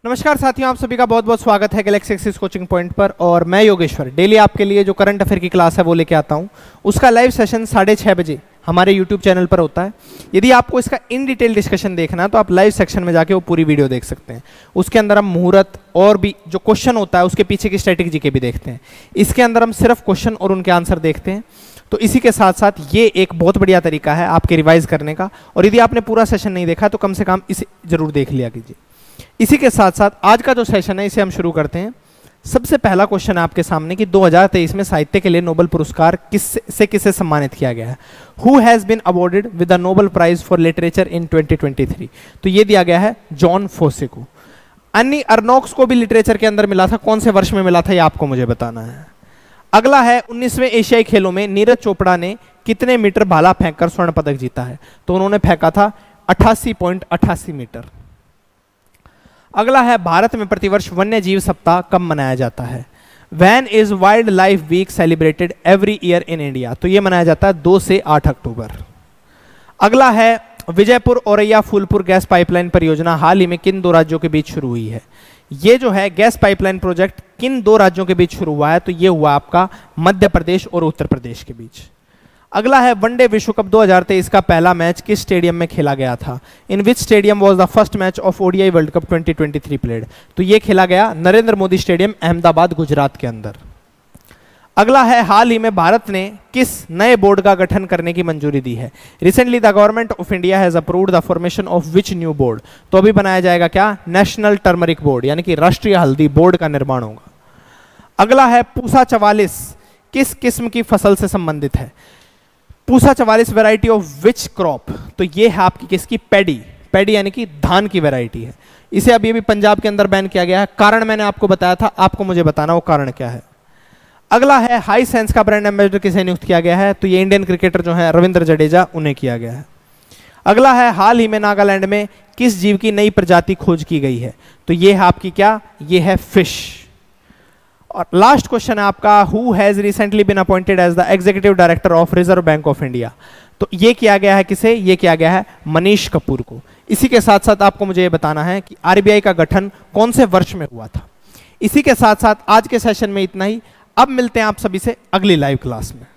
नमस्कार साथियों, आप सभी का बहुत बहुत स्वागत है गैलेक्सी एक्सिस कोचिंग पॉइंट पर। और मैं योगेश्वर डेली आपके लिए जो करंट अफेयर की क्लास है वो लेके आता हूँ। उसका लाइव सेशन 6:30 बजे हमारे यूट्यूब चैनल पर होता है। यदि आपको इसका इन डिटेल डिस्कशन देखना है तो आप लाइव सेक्शन में जाके वो पूरी वीडियो देख सकते हैं। उसके अंदर हम मुहूर्त और भी जो क्वेश्चन होता है उसके पीछे की स्ट्रेटेजी के भी देखते हैं। इसके अंदर हम सिर्फ क्वेश्चन और उनके आंसर देखते हैं। तो इसी के साथ साथ ये एक बहुत बढ़िया तरीका है आपके रिवाइज करने का। और यदि आपने पूरा सेशन नहीं देखा तो कम से कम इसे जरूर देख लिया कीजिए। इसी के साथ साथ आज का जो सेशन है इसे हम शुरू करते हैं। सबसे पहला क्वेश्चन है आपके सामने कि 2023 में साहित्य के लिए नोबेल पुरस्कार किसे सम्मानित किया गया है। Who has been awarded with the Nobel prize for literature in 2023। तो ये दिया गया है जॉन फोसे को। अन्नी अर्नोक्स को भी लिटरेचर के अंदर मिला था। कौन से वर्ष में मिला था ये आपको मुझे बताना है। अगला है 19वें एशियाई खेलों में नीरज चोपड़ा ने कितने मीटर भाला फेंककर स्वर्ण पदक जीता है। तो उन्होंने फेंका था 88.88 मीटर। अगला है भारत में प्रतिवर्ष वन्य जीव सप्ताह कब मनाया जाता है। When is wild life week celebrated every year in India. तो यह मनाया जाता है 2 से 8 अक्टूबर। अगला है विजयपुर औरैया फूलपुर गैस पाइपलाइन परियोजना हाल ही में किन 2 राज्यों के बीच शुरू हुई है। ये जो है गैस पाइपलाइन प्रोजेक्ट किन 2 राज्यों के बीच शुरू हुआ है। तो ये हुआ आपका मध्य प्रदेश और उत्तर प्रदेश के बीच। अगला है वनडे विश्व कप 2023 का पहला मैच किस स्टेडियम में खेला गया था। In which stadium was the first match of ODI world cup 2023 played. तो ये खेला गया नरेंद्र मोदी स्टेडियम अहमदाबाद गुजरात के अंदर। अगला है हाल ही में भारत ने किस नए बोर्ड का गठन करने की मंजूरी दी है। Recently the government of India has approved the formation of which new board. तो अभी बनाया जाएगा क्या, नेशनल टर्मरिक बोर्ड, यानी कि राष्ट्रीय हल्दी बोर्ड का निर्माण होगा। अगला है पूसा 44 किस किस्म की फसल से संबंधित है। Pusa 44 variety of which crop. तो ये है आपकी किसकी, पैडी यानी कि धान की वैरायटी है। इसे अभी भी पंजाब के अंदर बैन किया गया है। कारण मैंने आपको बताया था, आपको मुझे बताना वो कारण क्या है। अगला है हाई सेंस का ब्रांड एम्बेसडर किसे नियुक्त किया गया है। तो ये इंडियन क्रिकेटर जो है रविंद्र जडेजा, उन्हें किया गया है। अगला है हाल ही में नागालैंड में किस जीव की नई प्रजाति खोज की गई है। तो ये है आपकी क्या, ये है फिश। और लास्ट क्वेश्चन है आपका who has recently been appointed as the executive director of reserve bank of India. तो ये किया गया है किसे, ये किया गया है मनीष कपूर को। इसी के साथ साथ आपको मुझे ये बताना है कि आरबीआई का गठन कौन से वर्ष में हुआ था। इसी के साथ साथ आज के सेशन में इतना ही। अब मिलते हैं आप सभी से अगली लाइव क्लास में।